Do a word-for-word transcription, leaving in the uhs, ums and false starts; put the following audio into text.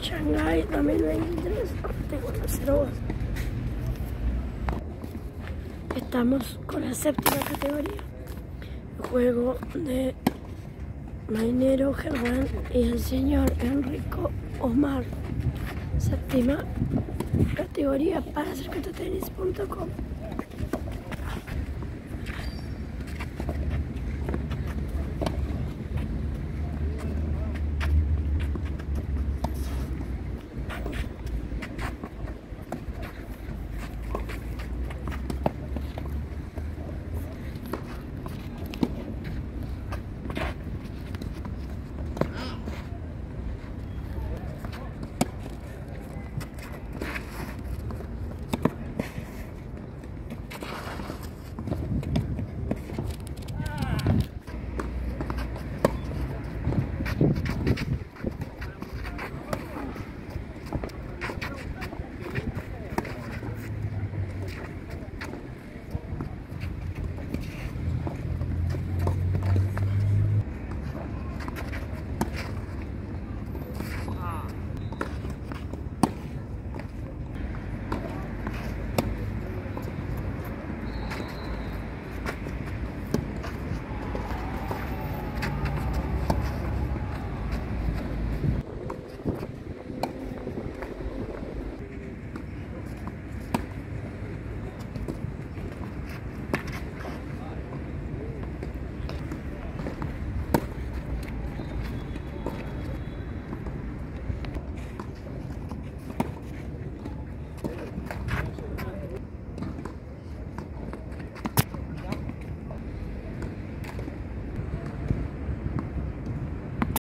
Shanghái dos mil veintitrés. Tengo una cero. Estamos con la séptima categoría. El juego de Mainero Germán y el señor Enrico Omar. Séptima categoría para acercate tenis punto com.